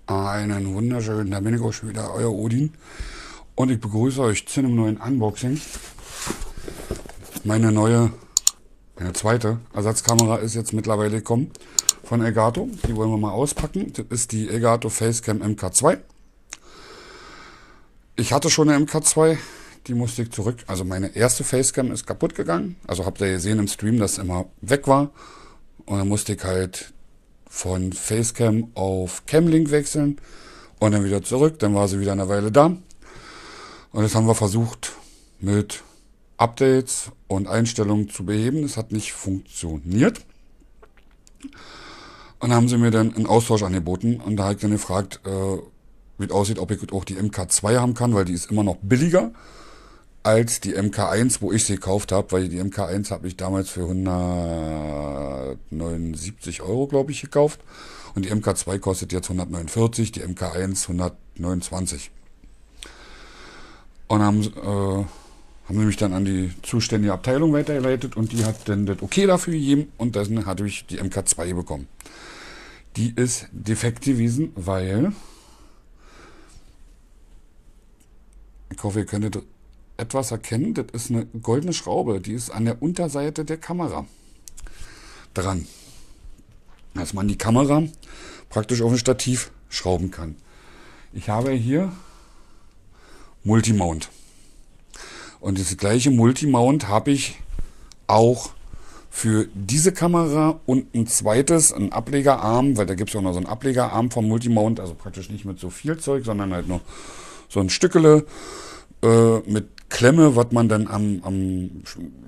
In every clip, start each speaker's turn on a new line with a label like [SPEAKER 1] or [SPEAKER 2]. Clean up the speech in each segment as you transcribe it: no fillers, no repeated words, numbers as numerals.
[SPEAKER 1] Einen wunderschönen, da bin ich auch schon wieder, euer Odin. Und ich begrüße euch zu einem neuen Unboxing. Meine zweite Ersatzkamera ist jetzt mittlerweile gekommen von Elgato. Die wollen wir mal auspacken. Das ist die Elgato Facecam MK2. Ich hatte schon eine MK2, die musste ich zurück. Also meine erste Facecam ist kaputt gegangen. Also habt ihr gesehen im Stream, dass es immer weg war. Und dann musste ich halt von Facecam auf Camlink wechseln und dann wieder zurück. Dann war sie wieder eine Weile da. Und das haben wir versucht mit Updates und Einstellungen zu beheben. Das hat nicht funktioniert. Und dann haben sie mir dann einen Austausch angeboten. Und da habe ich dann gefragt, wie es aussieht, ob ich auch die MK2 haben kann, weil die ist immer noch billiger als die MK1, wo ich sie gekauft habe, weil die MK1 habe ich damals für 179 Euro, glaube ich, gekauft. Und die MK2 kostet jetzt 149, die MK1 129. Und haben sie mich dann an die zuständige Abteilung weitergeleitet und die hat dann das okay dafür gegeben und dann hatte ich die MK2 bekommen. Die ist defekt gewesen, weil, ich hoffe, ihr könntet etwas erkennen, das ist eine goldene Schraube, die ist an der Unterseite der Kamera dran, dass man die Kamera praktisch auf ein Stativ schrauben kann. Ich habe hier Multimount und das gleiche Multimount habe ich auch für diese Kamera und ein zweites, ein Ablegerarm, weil da gibt es auch noch so einen Ablegerarm vom Multimount, also praktisch nicht mit so viel Zeug, sondern halt nur so ein Stückele mit Klemme, was man dann am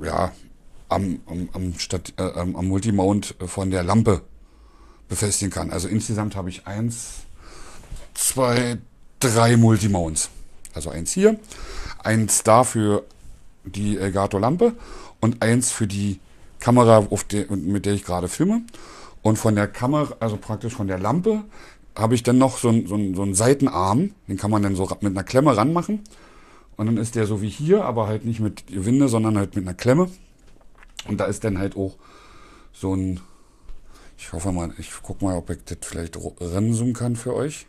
[SPEAKER 1] Multimount von der Lampe befestigen kann. Also insgesamt habe ich 1, 2, 3 Multimounts. Also eins hier, eins da für die Elgato Lampe und eins für die Kamera, mit der ich gerade filme. Und von der Kamera, also praktisch von der Lampe, habe ich dann noch so einen Seitenarm, den kann man dann so mit einer Klemme ranmachen. Und dann ist der so wie hier, aber halt nicht mit Gewinde, sondern halt mit einer Klemme. Und da ist dann halt auch so ein, ich hoffe mal, ich gucke mal, ob ich das vielleicht ranzoomen kann für euch.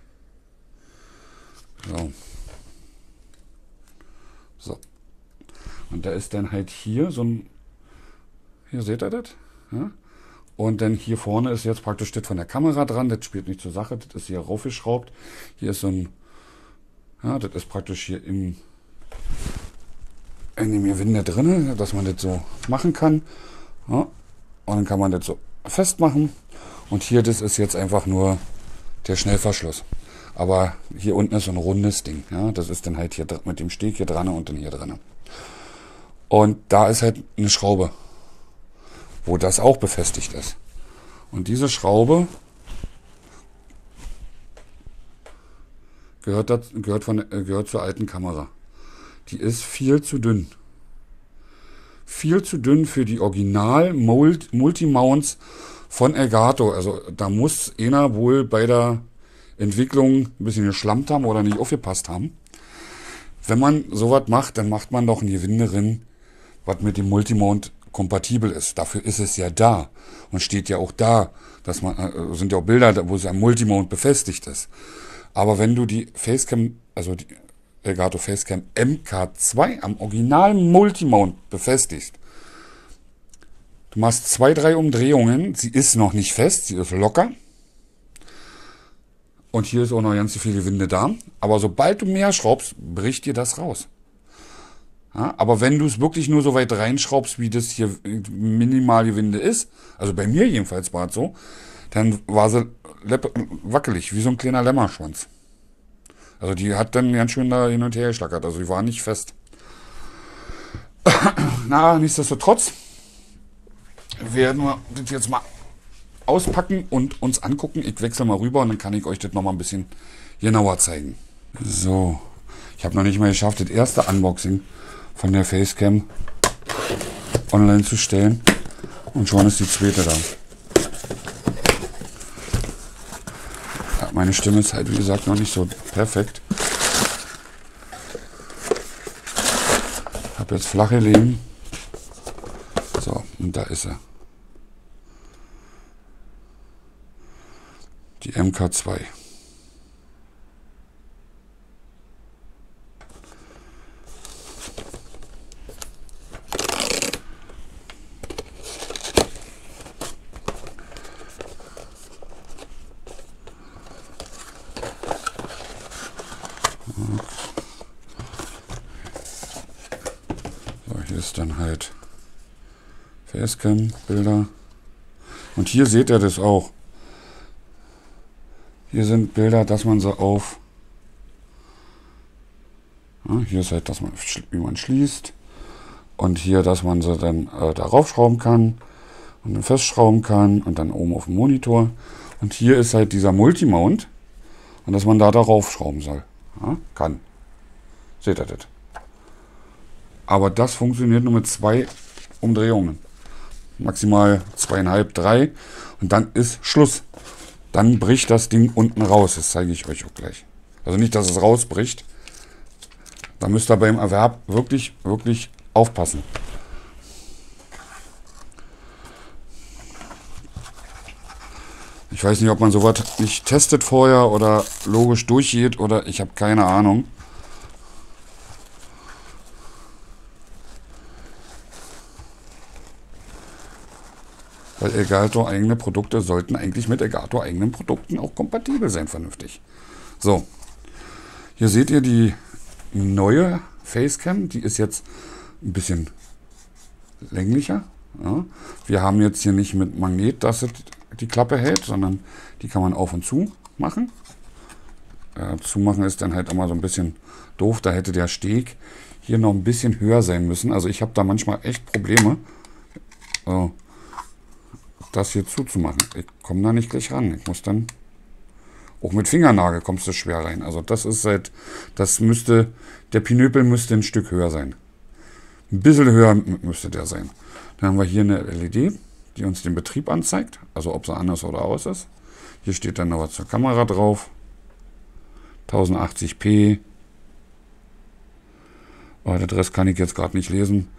[SPEAKER 1] So. Und da ist dann halt hier so ein, hier seht ihr das? Ja? Und dann hier vorne ist jetzt praktisch das von der Kamera dran, das spielt nicht zur Sache, das ist hier raufgeschraubt. Hier ist so ein, ja, das ist praktisch hier in dem Gewinde drin, dass man das so machen kann. Ja? Und dann kann man das so festmachen. Und hier, das ist jetzt einfach nur der Schnellverschluss. Aber hier unten ist so ein rundes Ding. Ja? Das ist dann halt hier mit dem Steg hier dran und dann hier dran. Und da ist halt eine Schraube, wo das auch befestigt ist. Und diese Schraube gehört zur alten Kamera. Die ist viel zu dünn. Viel zu dünn für die Original Multimounts von Elgato. Also da muss einer wohl bei der Entwicklung ein bisschen geschlampt haben oder nicht aufgepasst haben. Wenn man sowas macht, dann macht man doch ein Gewinde drin, was mit dem Multimount kompatibel ist. Dafür ist es ja da. Und steht ja auch da, dass man, sind ja auch Bilder, wo es am Multimount befestigt ist. Aber wenn du die Facecam, also die Elgato Facecam MK2 am Original Multimount befestigst, du machst 2, 3 Umdrehungen, sie ist noch nicht fest, sie ist locker. Und hier ist auch noch ganz viel Gewinde da. Aber sobald du mehr schraubst, bricht dir das raus. Ja, aber wenn du es wirklich nur so weit reinschraubst, wie das hier minimal Gewinde ist, also bei mir jedenfalls war es so, dann war sie wackelig, wie so ein kleiner Lämmerschwanz. Also die hat dann ganz schön da hin und her geschlackert, also die war nicht fest. Na, nichtsdestotrotz werden wir das jetzt mal auspacken und uns angucken. Ich wechsle mal rüber und dann kann ich euch das nochmal ein bisschen genauer zeigen. So, ich habe noch nicht mal geschafft, das erste Unboxing von der Facecam online zu stellen und schon ist die zweite da. Ja, meine Stimme ist halt wie gesagt noch nicht so perfekt. Ich habe jetzt flache Legen. So, und da ist er. Die MK2. ist dann halt Facecam, Bilder. Und hier seht ihr das auch. Hier sind Bilder, dass man sie auf... Ja, hier ist halt, dass man, wie man schließt. Und hier, dass man sie dann darauf schrauben kann. Und dann festschrauben kann. Und dann oben auf dem Monitor. Und hier ist halt dieser Multimount. Und dass man da darauf schrauben soll. Ja, kann. Seht ihr das? Aber das funktioniert nur mit 2 Umdrehungen. Maximal 2,5, 3. Und dann ist Schluss. Dann bricht das Ding unten raus. Das zeige ich euch auch gleich. Also nicht, dass es rausbricht. Da müsst ihr beim Erwerb wirklich, wirklich aufpassen. Ich weiß nicht, ob man sowas nicht testet vorher oder logisch durchgeht oder ich habe keine Ahnung. Weil Elgato eigene Produkte sollten eigentlich mit Elgato eigenen Produkten auch kompatibel sein, vernünftig. So, hier seht ihr die neue Facecam, die ist jetzt ein bisschen länglicher. Ja. Wir haben jetzt hier nicht mit Magnet, dass es die Klappe hält, sondern die kann man auf und zu machen. Zumachen ist dann halt immer so ein bisschen doof, da hätte der Steg hier noch ein bisschen höher sein müssen. Also ich habe da manchmal echt Probleme, das hier zuzumachen. Ich komme da nicht gleich ran. Ich muss dann, auch mit Fingernagel kommst du schwer rein. Also das ist halt, das müsste, der Pinöpel müsste ein Stück höher sein. Ein bisschen höher müsste der sein. Dann haben wir hier eine LED, die uns den Betrieb anzeigt, also ob sie anders oder aus ist. Hier steht dann noch was zur Kamera drauf. 1080p. Oh, den Rest kann ich jetzt gerade nicht lesen.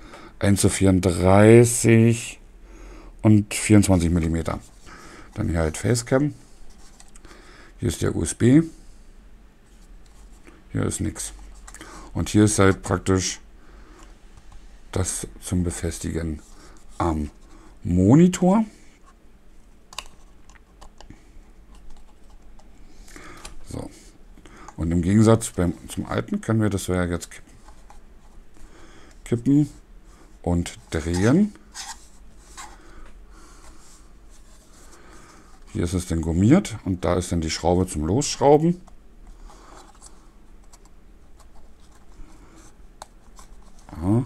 [SPEAKER 1] 1:34 und 24 mm. Dann hier halt Facecam. Hier ist der USB. Hier ist nichts. Und hier ist halt praktisch das zum Befestigen am Monitor. So. Und im Gegensatz zum alten können wir das ja jetzt kippen und drehen. Hier ist es dann gummiert und da ist dann die Schraube zum Losschrauben. Ja.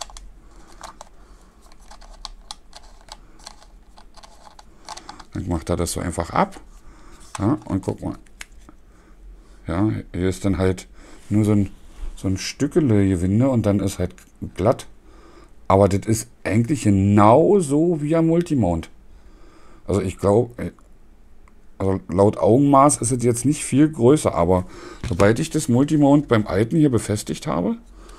[SPEAKER 1] Dann macht er das so einfach ab. Ja, und guck mal. Ja, hier ist dann halt nur so ein Stückele Gewinde und dann ist halt glatt. Aber das ist eigentlich genauso wie ein Multimount. Also ich glaube, also laut Augenmaß ist es jetzt nicht viel größer, aber sobald ich das Multimount beim alten hier befestigt habe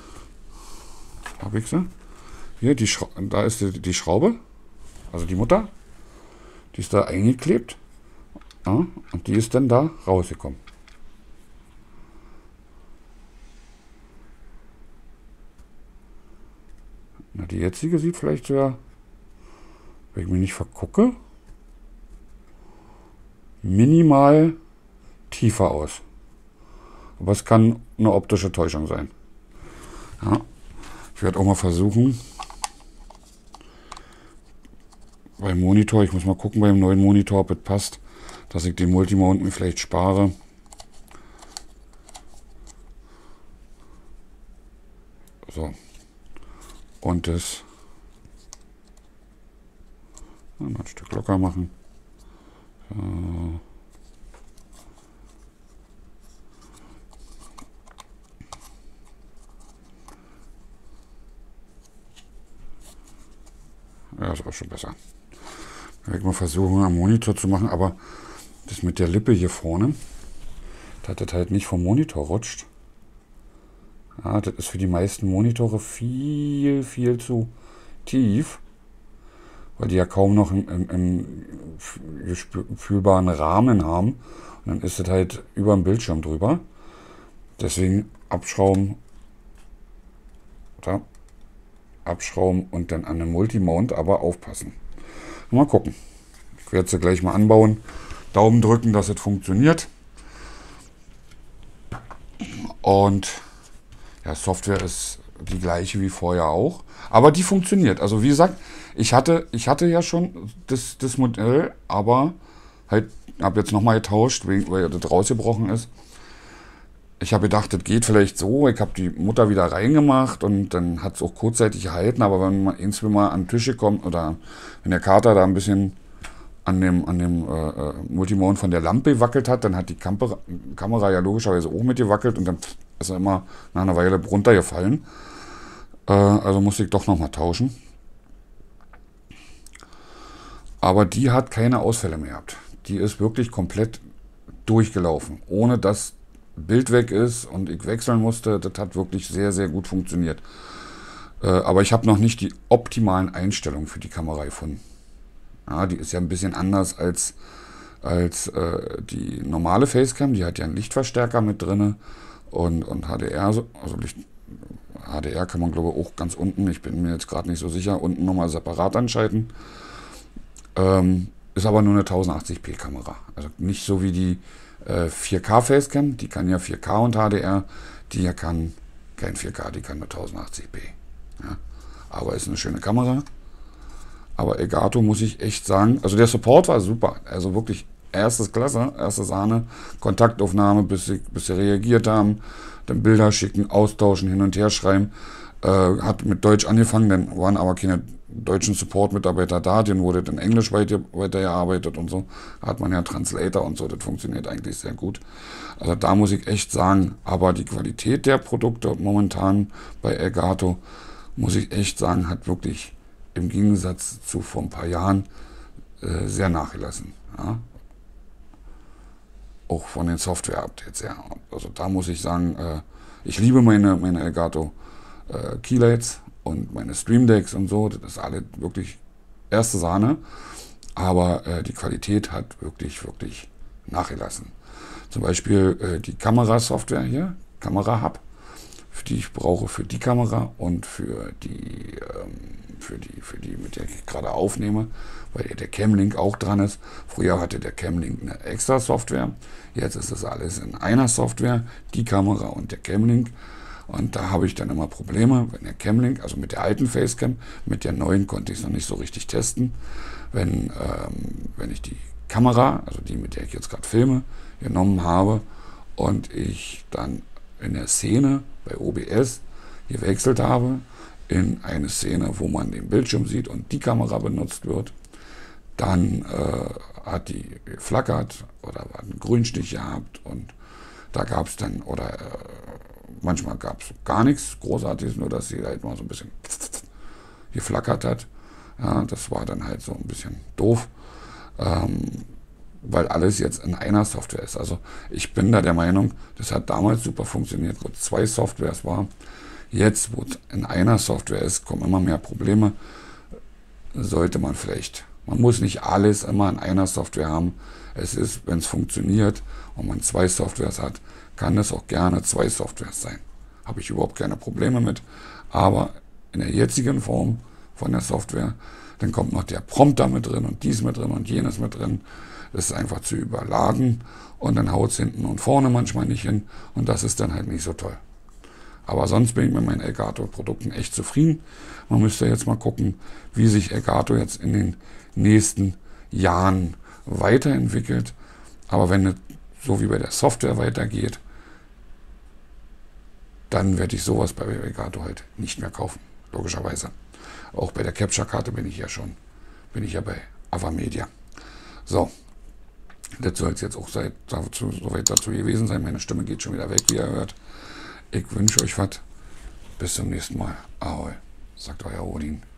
[SPEAKER 1] ich sie. Hier, da ist die Schraube, also die Mutter, die ist da eingeklebt. Ja, und die ist dann da rausgekommen. Na, die jetzige sieht vielleicht sogar, wenn ich mich nicht vergucke, minimal tiefer aus. Aber es kann eine optische Täuschung sein. Ja, ich werde auch mal versuchen, beim Monitor, ich muss mal gucken beim neuen Monitor, ob es passt, dass ich den Multimount mir vielleicht spare. So. Und das mal ein Stück locker machen. So. Ja, ist auch schon besser. Ich werde mal versuchen, am Monitor zu machen, aber das mit der Lippe hier vorne, dass das halt nicht vom Monitor rutscht. Ja, das ist für die meisten Monitore viel, viel zu tief, weil die ja kaum noch im fühlbaren Rahmen haben. Und dann ist das halt über dem Bildschirm drüber. Deswegen abschrauben, da, abschrauben und dann an den Multimount aber aufpassen. Mal gucken. Ich werde sie gleich mal anbauen. Daumen drücken, dass es funktioniert. Und ja, Software ist die gleiche wie vorher auch. Aber die funktioniert. Also wie gesagt, ich hatte ja schon das Modell, aber halt, habe jetzt nochmal getauscht, weil das rausgebrochen ist. Ich habe gedacht, das geht vielleicht so. Ich habe die Mutter wieder reingemacht und dann hat es auch kurzzeitig gehalten. Aber wenn man mal an Tische kommt oder wenn der Kater da ein bisschen an dem Multimount von der Lampe gewackelt hat, dann hat die Kamera ja logischerweise auch mitgewackelt und dann ist er immer nach einer Weile runtergefallen. Also musste ich doch nochmal tauschen. Aber die hat keine Ausfälle mehr gehabt. Die ist wirklich komplett durchgelaufen, ohne dass Bild weg ist und ich wechseln musste. Das hat wirklich sehr, sehr gut funktioniert. Aber ich habe noch nicht die optimalen Einstellungen für die Kamera gefunden. Ja, die ist ja ein bisschen anders als die normale Facecam. Die hat ja einen Lichtverstärker mit drin und HDR. Also HDR kann man, glaube ich, auch ganz unten, ich bin mir jetzt gerade nicht so sicher, unten nochmal separat anschalten. Ist aber nur eine 1080p Kamera. Also nicht so wie die 4K Facecam, die kann ja 4K und HDR, die ja kann kein 4K, die kann nur 1080p. Ja. Aber ist eine schöne Kamera. Aber Elgato muss ich echt sagen, also der Support war super, also wirklich erstes Klasse, erste Sahne, Kontaktaufnahme, bis sie reagiert haben, dann Bilder schicken, austauschen, hin und her schreiben. Hat mit Deutsch angefangen, dann waren aber keine deutschen Support-Mitarbeiter da, denen wurde dann Englisch weitergearbeitet und so. Da hat man ja Translator und so, das funktioniert eigentlich sehr gut. Also da muss ich echt sagen, aber die Qualität der Produkte momentan bei Elgato, muss ich echt sagen, hat wirklich im Gegensatz zu vor ein paar Jahren sehr nachgelassen. Ja? Auch von den Software-Updates her. Also da muss ich sagen, ich liebe meine Elgato Keylights und meine Stream Decks und so. Das ist alle wirklich erste Sahne. Aber die Qualität hat wirklich, wirklich nachgelassen. Zum Beispiel die Kamerasoftware hier, Kamera Hub, die ich brauche für die Kamera und für die, mit der ich gerade aufnehme, weil der Camlink auch dran ist. Früher hatte der Camlink eine extra Software, jetzt ist das alles in einer Software, die Kamera und der Camlink. Und da habe ich dann immer Probleme, wenn der Camlink, also mit der alten Facecam, mit der neuen konnte ich es noch nicht so richtig testen. Wenn ich die Kamera, also die, mit der ich jetzt gerade filme, genommen habe und ich dann in der Szene bei OBS gewechselt habe in eine Szene, wo man den Bildschirm sieht und die Kamera benutzt wird, dann hat die geflackert oder hat einen Grünstich gehabt und da gab es dann, oder manchmal gab es gar nichts Großartiges, nur dass sie halt mal so ein bisschen geflackert hat. Ja, das war dann halt so ein bisschen doof, weil alles jetzt in einer Software ist. Also ich bin da der Meinung, das hat damals super funktioniert, wo es 2 Softwares war. Jetzt, wo es in einer Software ist, kommen immer mehr Probleme. Sollte man vielleicht, man muss nicht alles immer in einer Software haben. Es ist, wenn es funktioniert und man 2 Softwares hat, kann es auch gerne 2 Softwares sein. Habe ich überhaupt keine Probleme mit. Aber in der jetzigen Form von der Software, dann kommt noch der Prompter mit drin und dies mit drin und jenes mit drin. Das ist einfach zu überladen und dann haut es hinten und vorne manchmal nicht hin und das ist dann halt nicht so toll. Aber sonst bin ich mit meinen Elgato-Produkten echt zufrieden. Man müsste jetzt mal gucken, wie sich Elgato jetzt in den nächsten Jahren weiterentwickelt. Aber wenn es so wie bei der Software weitergeht, dann werde ich sowas bei Elgato halt nicht mehr kaufen, logischerweise. Auch bei der Capture-Karte bin ich ja bei Avamedia. So, das soll es jetzt auch soweit dazu gewesen sein. Meine Stimme geht schon wieder weg, wie ihr hört. Ich wünsche euch was. Bis zum nächsten Mal. Ahoi, sagt euer Odin.